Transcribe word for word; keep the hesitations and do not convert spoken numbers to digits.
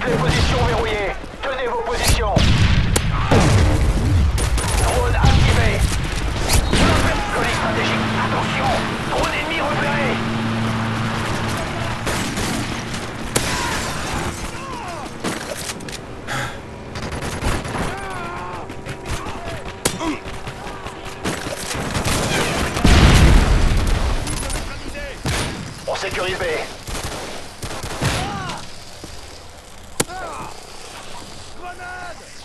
les positions verrouillées. Tenez vos positions. Drone activé. Colis stratégique. Attention. Drone ennemi repéré. On sécurise B. Grenade!